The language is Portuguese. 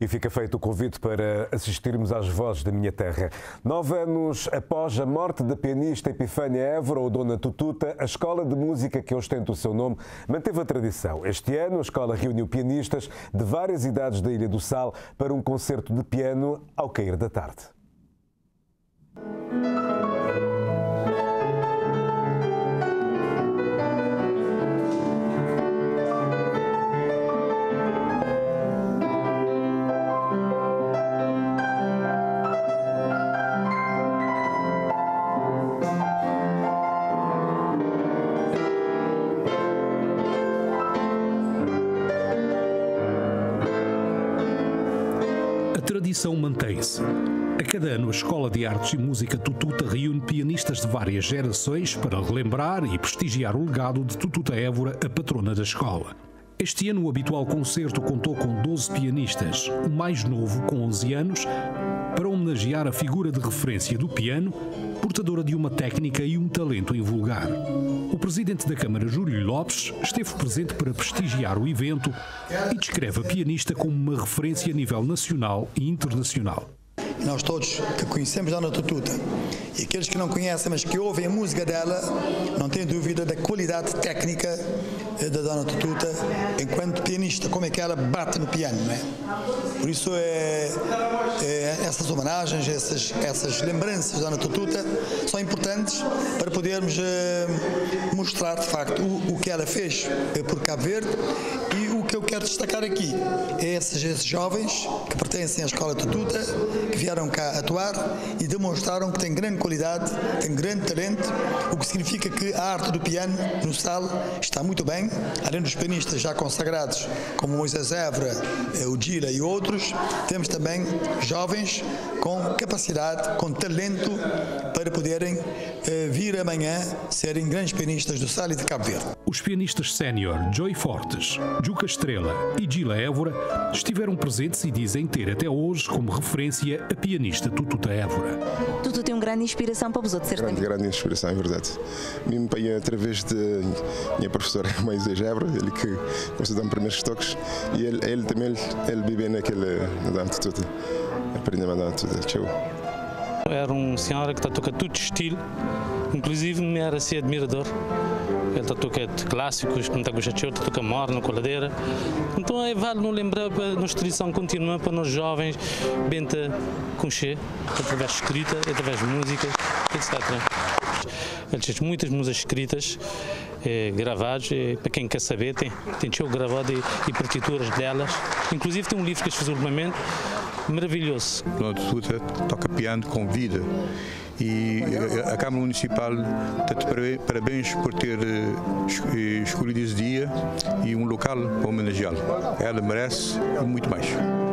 E fica feito o convite para assistirmos às Vozes da Minha Terra. 9 anos após a morte da pianista Epifânia Évora, ou Dona Tututa, a escola de música que ostenta o seu nome manteve a tradição. Este ano, a escola reuniu pianistas de várias idades da Ilha do Sal para um concerto de piano ao cair da tarde. A tradição mantém-se. A cada ano, a Escola de Artes e Música Tututa reúne pianistas de várias gerações para relembrar e prestigiar o legado de Tututa Évora, a patrona da escola. Este ano, o habitual concerto contou com 12 pianistas, o mais novo, com 11 anos, para homenagear a figura de referência do piano, portadora de uma técnica e um talento invulgar. O presidente da Câmara, Júlio Lopes, esteve presente para prestigiar o evento e descreve a pianista como uma referência a nível nacional e internacional. Nós todos que conhecemos a Dona Tututa e aqueles que não conhecem, mas que ouvem a música dela, não têm dúvida da qualidade técnica da Dona Tututa enquanto pianista, como é que ela bate no piano, não é? Por isso essas homenagens, essas lembranças da Dona Tututa são importantes para podermos mostrar de facto o que ela fez por Cabo Verde. E o que eu quero destacar aqui é esses jovens que pertencem à Escola Tututa, que vieram cá atuar e demonstraram que têm grande qualidade, têm grande talento, o que significa que a arte do piano no Sal está muito bem. Além dos pianistas já consagrados, como Moisés Évora, o Gila e outros, temos também jovens com capacidade, com talento para poderem vir amanhã serem grandes pianistas do Sal e de Cabo Verde. Os pianistas sénior Joey Fortes, Juca Estrela e Gila Évora estiveram presentes e dizem ter até hoje como referência a pianista Tututa Évora. Tutu tem uma grande inspiração para os outros, certamente. Grande inspiração, é verdade. Me empenhei através de minha professora Moisés Évora, ele que começou a dar primeiros toques, e ele também vive naquele na Tututa, aprendeu a dar Tututa. Tchau. Era um senhor que toca tudo estilo, inclusive me era assim admirador. Ele toca clássicos, como está gostoso, toca morno, coladeira. Então vale não lembrar para nossa tradição continua para nós jovens, benta concher, através de escrita, através de música, etc. Ele tem muitas músicas escritas, gravadas, para quem quer saber, tem gravado e partituras delas. Inclusive tem um livro que eles fizeram ultimamente, maravilhoso. Dona Tututa toca piano com vida. E a Câmara Municipal está-te parabéns por ter escolhido esse dia e um local para homenageá-lo. Ela merece e muito mais.